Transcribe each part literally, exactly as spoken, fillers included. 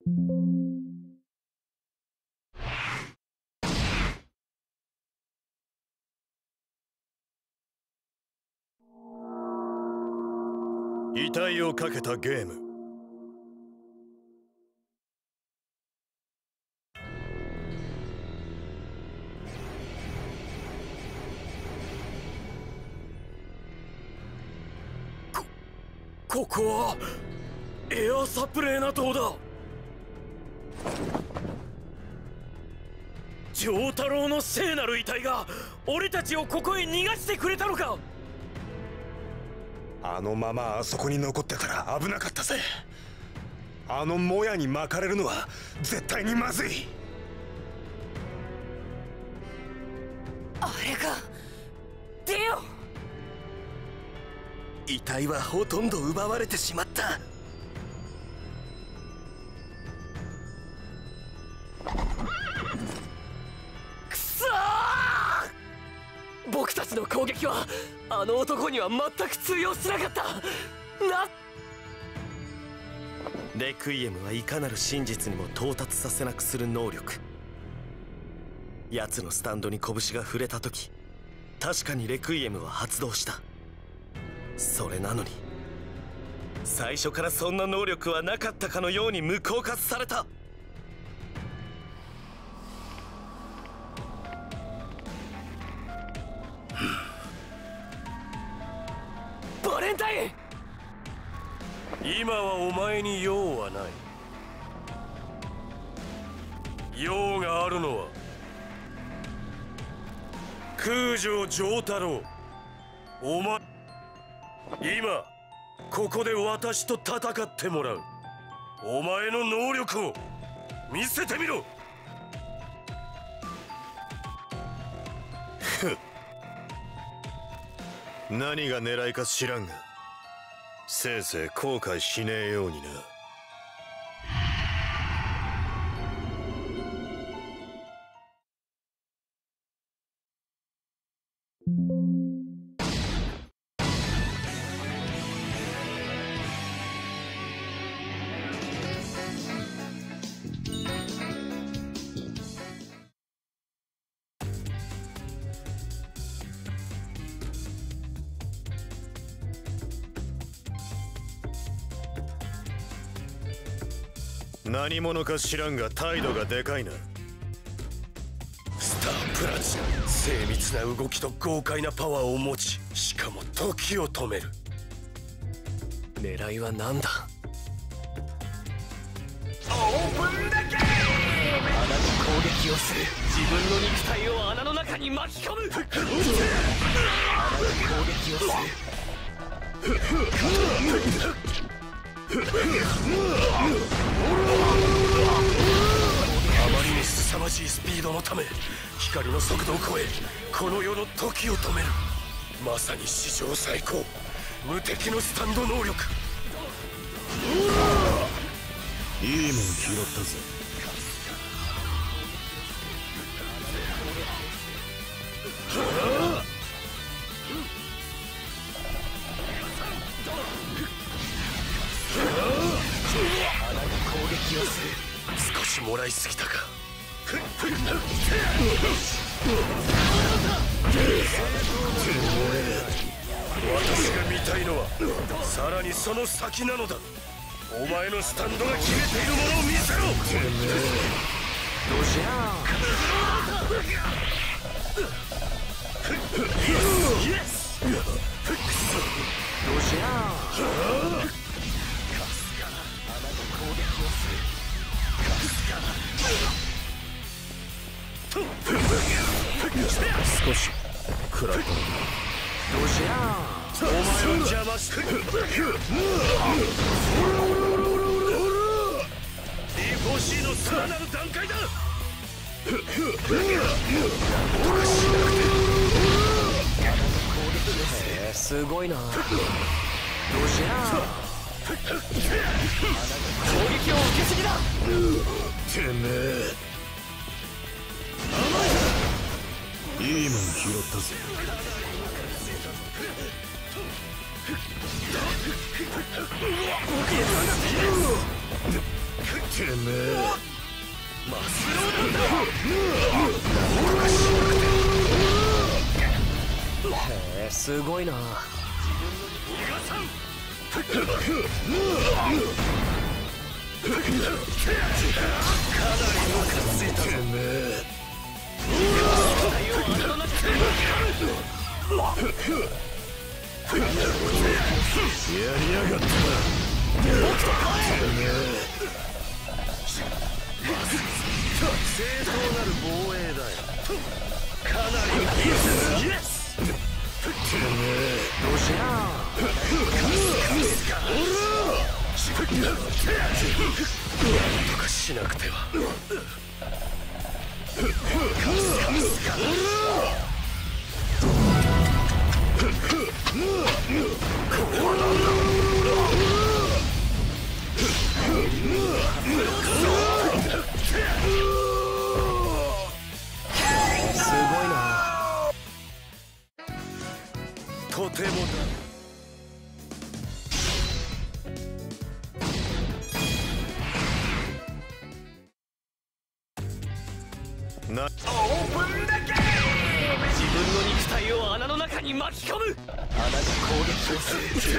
遺体をかけたゲーム。 こ、ここはエアサプレーナ島だ。丈太郎の聖なる遺体が俺たちをここへ逃がしてくれたのか。 あのままあそこに残ってたら危なかったぜ。あのもやに巻かれるのは絶対にまずい。 あれがデオ。 遺体はほとんど奪われてしまった。くそー！僕たちの攻撃はあの男には全く通用しなかった。なレクイエムはいかなる真実にも到達させなくする能力。奴のスタンドに拳が触れた時、確かにレクイエムは発動した。それなのに最初からそんな能力はなかったかのように無効化された。バレンタイン、 今はお前に用はない。用があるのは空城丈太郎。お前今ここで私と戦ってもらう。お前の能力を見せてみろ。 何が狙いか知らんが、せいぜい後悔しねえようにな。何者か知らんが態度がでかいな。 スタープラチナ、精密な動きと豪快なパワーを持ち、しかも時を止める。 狙いは何だ。 オープンだけ。穴に攻撃をする。自分の肉体を穴の中に巻き込む。穴に攻撃をする。 あまりに凄まじいスピードのため、光の速度を超えこの世の時を止める。まさに史上最高、無敵のスタンド能力。 いいもん拾ったぜ。 攻撃をする。少しもらいすぎたか。私が見たいのはさらにその先なのだ。お前のスタンドが決めているものを見せろ。 どしゃどしゃ少し食らったのだ。 どしゃお前を邪魔してリフォーシーのさらなる段階だ。 へえ、すごいな。どしゃ攻撃を受けすぎだ。 てめえ、いいもん拾ったぜ。 てめえマスローだ。 へえ、すごいな。 逃がさん。かなりムカついた。てめえやりやがったな。正当なる防衛だよ。かなりイエスイエス。てめえどうしな。なんとかしなくては。 すごいな。 とてもだ。なオープンだけ。 自分の肉体を穴の中に巻き込む。穴が攻撃をする。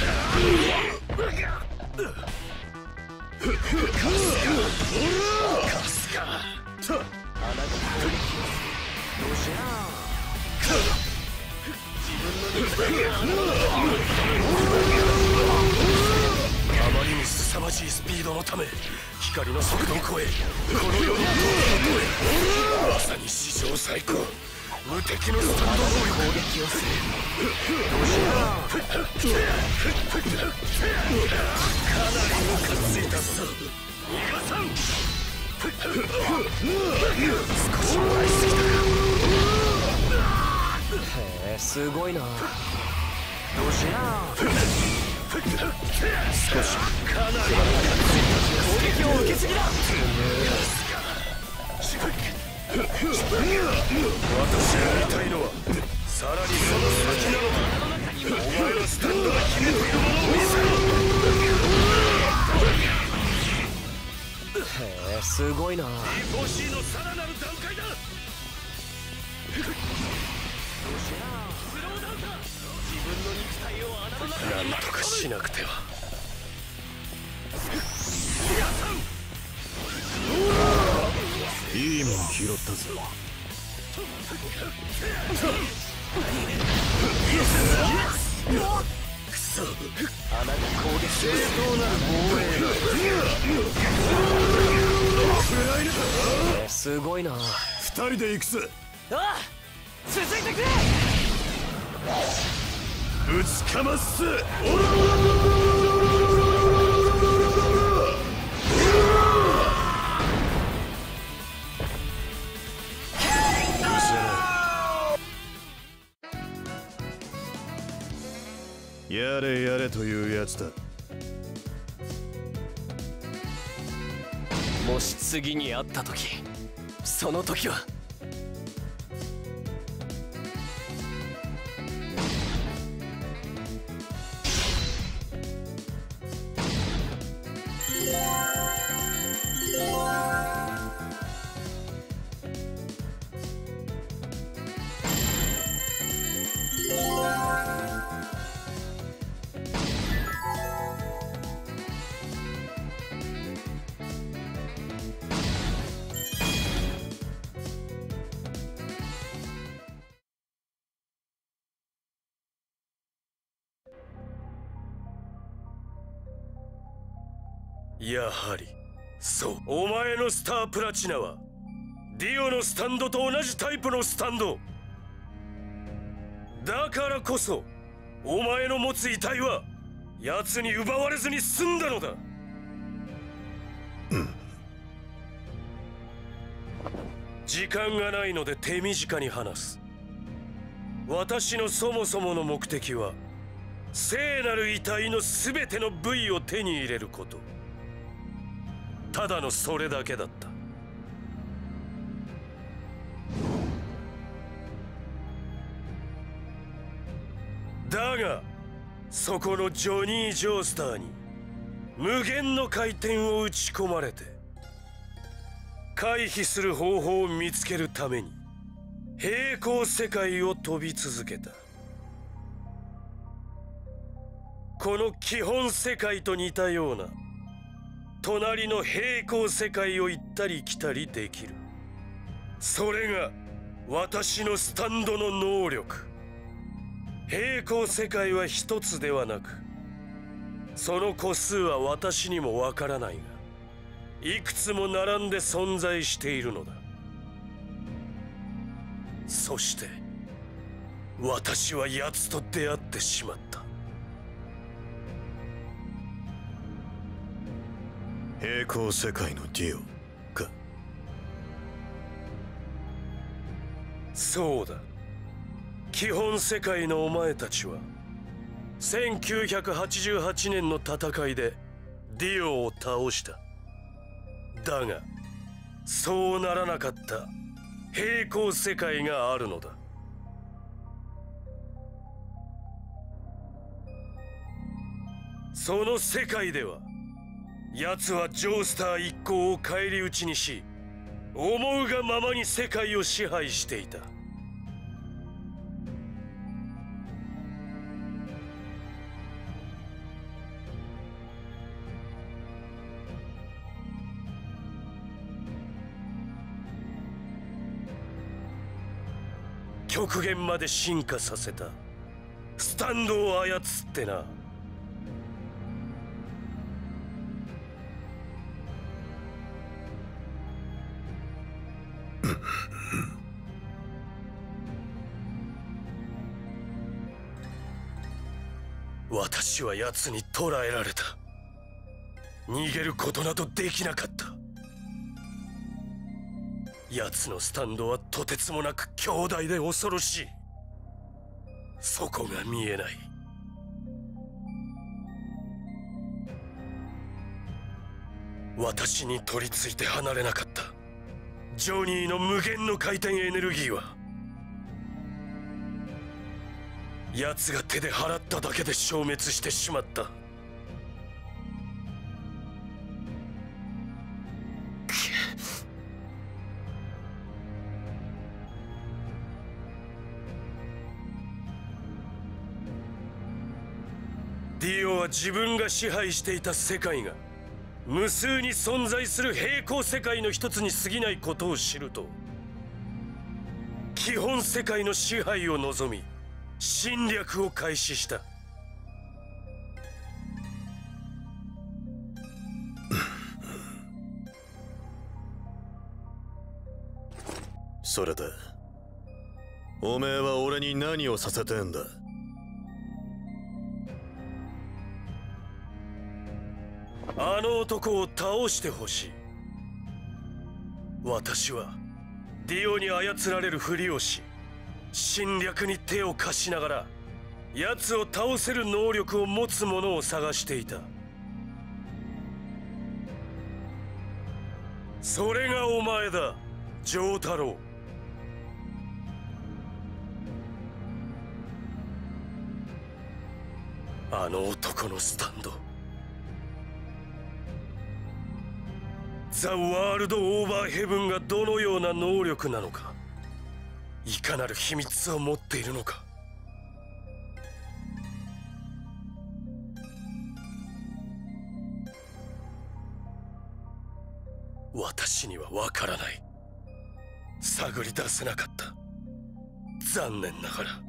カスカ。 穴が攻撃をする。どうしな。自分の肉体を穴の中に巻き込む。 あまりに凄まじいスピードのため光の速度を超えこの世の時を超えまさに史上最高無敵のスタンド能力攻撃をする。どうしな。 かなりムカついたぞ。逃がさん。少しもらいすぎたか。 へえ、すごいな。どうしな。 少しかなりムカついたぞ。 攻撃を受けすぎだ。 私がやりたいのはさらにその先なのだ。お前のスタンドが決めているものを見せろ。 へえ、すごいな。 ディーフォーシー のさらなる段階だ。なんとかしなくては。いいもん拾ったぞ。くそ。 穴が攻撃正当なる防衛だ。 すごいな。 二人で行くぜ。 ああ、続いてくれ。 ぶちかますぜ。やれやれというやつだ。 もし次に会った時、その時はやはりそう。お前のスタープラチナはディオのスタンドと同じタイプのスタンドだからこそお前の持つ遺体は奴に奪われずに済んだのだ。うん、時間がないので手短に話す。私のそもそもの目的は聖なる遺体の全ての部位を手に入れること。ただのそれだけだった。だがそこのジョニー・ジョースターに無限の回転を打ち込まれて回避する方法を見つけるために平行世界を飛び続けた。この基本世界と似たような隣の平行世界を行ったり来たりできる。それが私のスタンドの能力。平行世界は一つではなく、その個数は私にもわからないが、いくつも並んで存在しているのだ。そして私は奴と出会ってしまった。 平行世界のディオか。 そうだ。基本世界のお前たちはせんきゅうひゃくはちじゅうはちねんの戦いでディオを倒した。だがそうならなかった平行世界があるのだ。その世界では奴はジョースター一行を返り討ちにし、思うがままに世界を支配していた。極限まで進化させたスタンドを操ってな。私は奴に捕らえられた。逃げることなどできなかった。奴のスタンドはとてつもなく強大で恐ろしい。そこが見えない。私に取り付いて離れなかったジョニーの無限の回転エネルギーは、奴が手で払っただけで消滅してしまった。ディオは自分が支配していた世界が無数に存在する平行世界の一つに過ぎないことを知ると、基本世界の支配を望み侵略を開始した。 それでおめえは俺に何をさせてんだ。 あの男を倒してほしい。私はディオに操られるふりをし、侵略に手を貸しながら奴を倒せる能力を持つ者を探していた。それがお前だ、丈太郎。あの男のスタンド、ザ・ワールド・オーバーヘブンがどのような能力なのか、いかなる秘密を持っているのか。私にはわからない。探り出せなかった。残念ながら。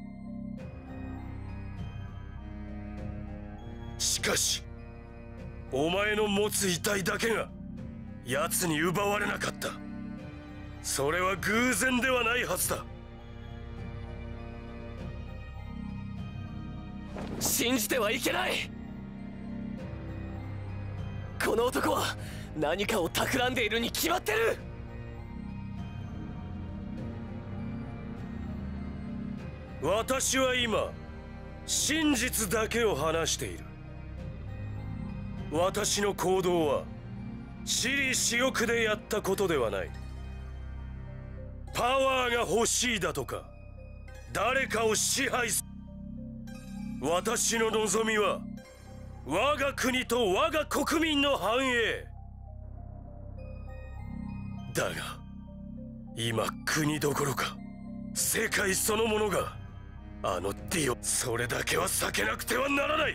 しかしお前の持つ遺体だけが奴に奪われなかった。それは偶然ではないはずだ。 信じてはいけない。この男は何かを企んでいるに決まってる。 私は今真実だけを話している。私の行動は私利私欲でやったことではない。パワーが欲しいだとか誰かを支配する。私の望みは我が国と我が国民の繁栄だが、今国どころか世界そのものがあのディオ、それだけは避けなくてはならない。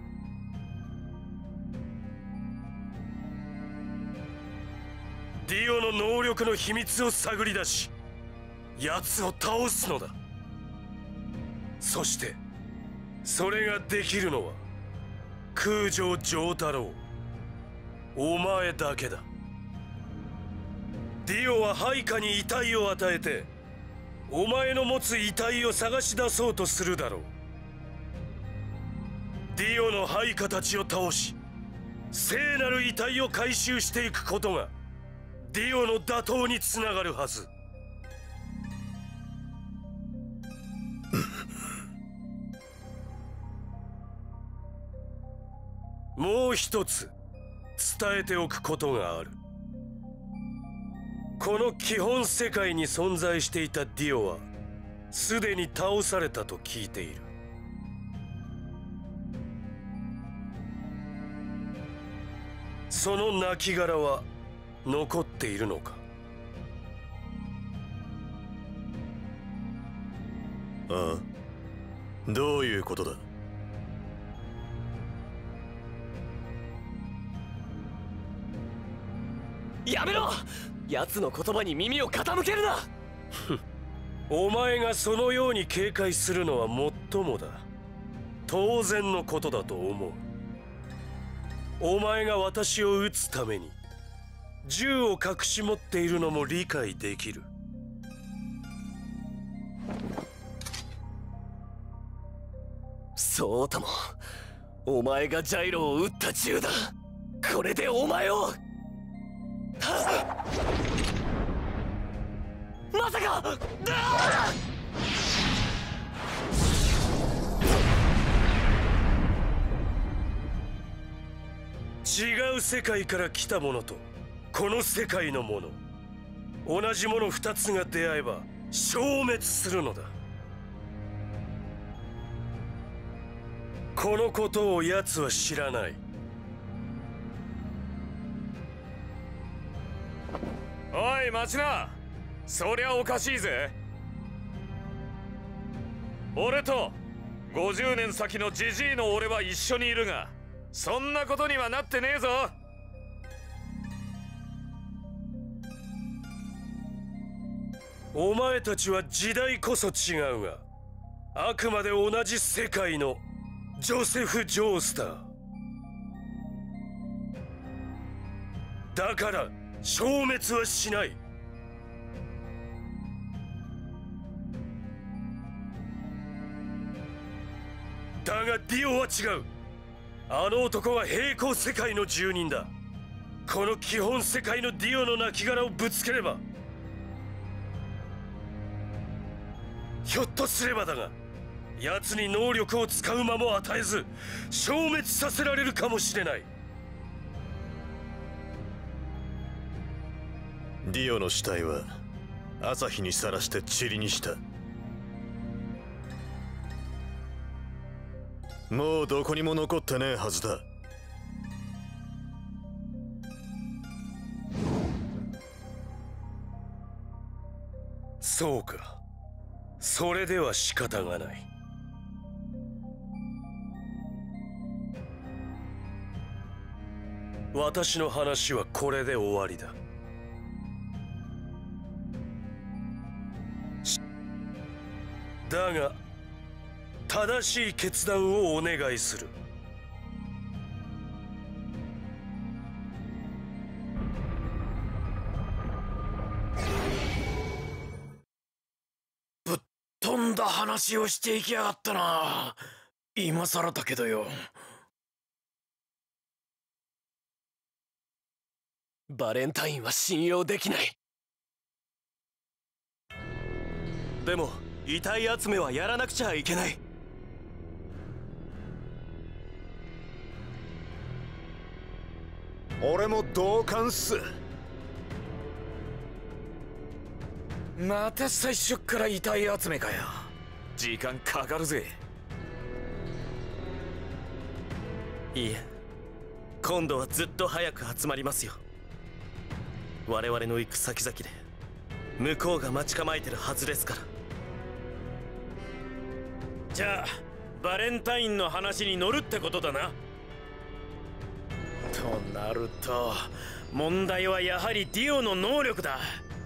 ディオの能力の秘密を探り出し、奴を倒すのだ。そしてそれができるのは空城城太郎、お前だけだ。ディオは配下に遺体を与えて、お前の持つ遺体を探し出そうとするだろう。ディオの配下たちを倒し、聖なる遺体を回収していくことがディオの打倒につながるはず。もう一つ伝えておくことがある。この基本世界に存在していたディオはすでに倒されたと聞いている。その亡骸は残っているのか？ ああ、どういうことだ？ やめろ！奴の言葉に耳を傾けるな。 お前がそのように警戒するのはもっともだ。当然のことだと思う。お前が私を撃つために銃を隠し持っているのも理解できる。 そうとも、お前がジャイロを撃った銃だ。これでお前をまさか！ 違う世界から来たものとこの世界のもの、同じもの二つが出会えば消滅するのだ。このことを奴は知らない。 おい待ちな、そりゃおかしいぜ。俺とごじゅうねん先のジジイの俺は一緒にいるが、そんなことにはなってねえぞ。 お前たちは時代こそ違うが、あくまで同じ世界のジョセフ・ジョースターだから消滅はしない。だがディオは違う。あの男は平行世界の住人だ。この基本世界のディオの亡骸をぶつければ、ひょっとすればだが、奴に能力を使う間も与えず消滅させられるかもしれない。 ディオの死体は朝日にさらして塵にした。もうどこにも残ってねえはずだ。 そうか、それでは仕方がない。私の話はこれで終わりだ。だが正しい決断をお願いする。 ぶっ飛んだ話をしていきやがったな。今更だけどよ。バレンタインは信用できない。 でも遺体集めはやらなくちゃいけない。 俺も同感っす。 また最初から遺体集めかよ。時間かかるぜ。 いいえ、今度はずっと早く集まりますよ。我々の行く先々で向こうが待ち構えてるはずですから。 じゃあバレンタインの話に乗るってことだな。となると問題はやはりディオの能力だ。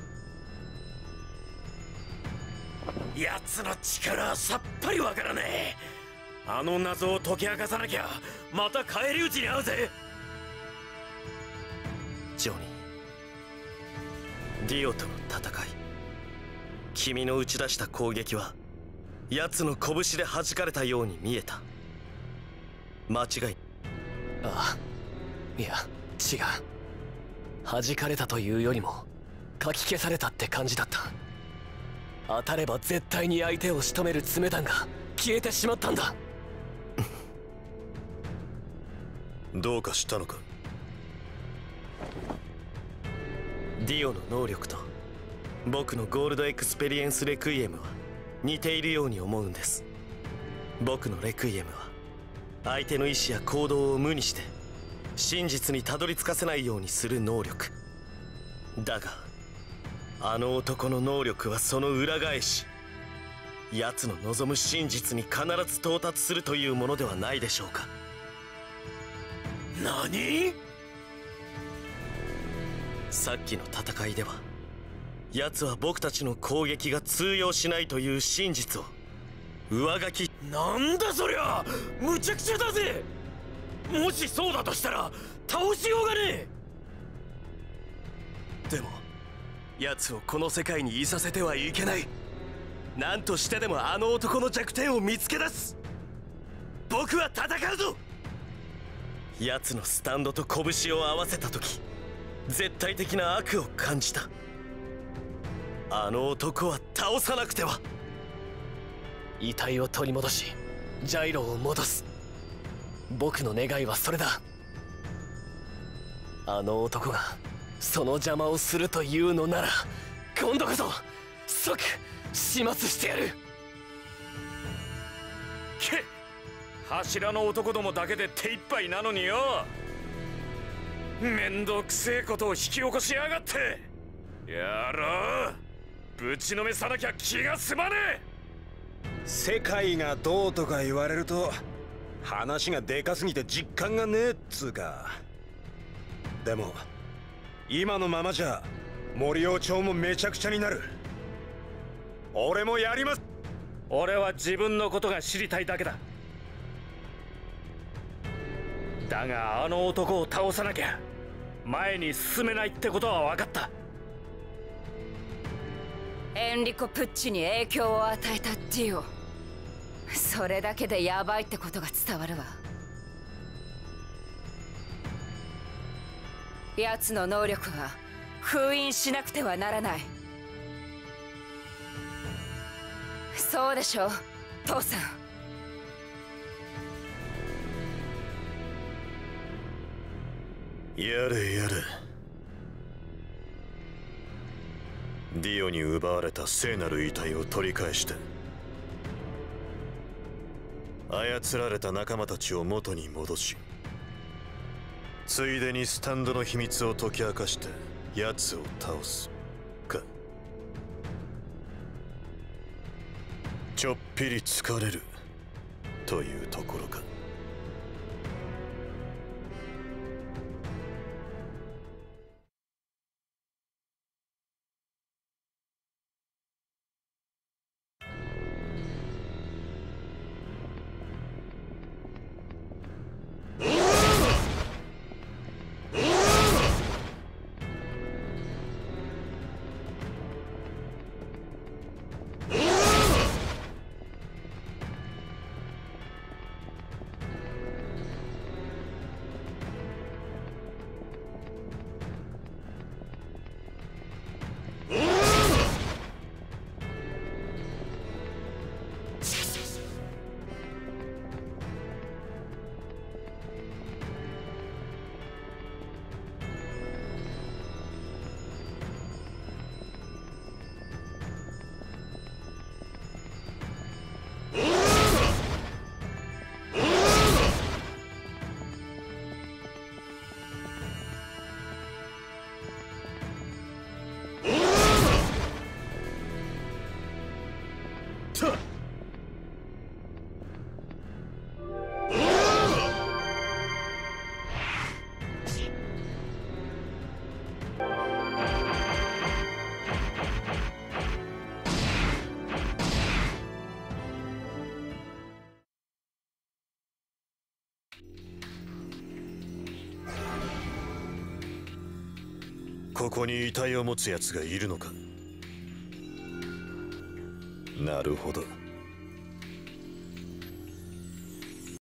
奴の力はさっぱりわからねえ。あの謎を解き明かさなきゃまた返り討ちに遭うぜ。 ジョニー、ディオとの戦い、君の打ち出した攻撃は奴の拳で弾かれたように見えた。間違い。 ああ、いや違う。弾かれたというよりもかき消されたって感じだった。当たれば絶対に相手を仕留める爪弾が消えてしまったんだ。 どうかしたのか。 ディオの能力と僕のゴールドエクスペリエンスレクイエムは似ているように思うんです。僕のレクイエムは相手の意志や行動を無にして真実にたどり着かせないようにする能力だが、あの男の能力はその裏返し、奴の望む真実に必ず到達するというものではないでしょうか。 何？ さっきの戦いでは奴は僕たちの攻撃が通用しないという真実を上書き。 なんだそりゃ、むちゃくちゃだぜ。もしそうだとしたら倒しようがねえ。でも奴をこの世界にいさせてはいけない。何としてでもあの男の弱点を見つけ出す。僕は戦うぞ。 奴のスタンドと拳を合わせた時、絶対的な悪を感じた。あの男は倒さなくては。 遺体を取り戻しジャイロを戻す。僕の願いはそれだ。あの男がその邪魔をするというのなら今度こそ即始末してやる。 け柱の男どもだけで手一杯なのによ。めんどくせえことを引き起こしやがって。やろう、ぶちのめさなきゃ気が済まねえ。 世界がどうとか言われると話がでかすぎて実感がねえっつうか。でも今のままじゃ森尾町もめちゃくちゃになる。俺もやります。 俺は自分のことが知りたいだけだ。だがあの男を倒さなきゃ前に進めないってことは分かった。 エンリコ・プッチに影響を与えたディオ、それだけでヤバいってことが伝わるわ。奴の能力は封印しなくてはならない。そうでしょ父さん。 やれやれ。ディオに奪われた聖なる遺体を取り返して、操られた仲間たちを元に戻し、ついでにスタンドの秘密を解き明かして奴を倒すか。ちょっぴり疲れるというところか。 た。ここに遺体を持つやつがいるのか。なるほど。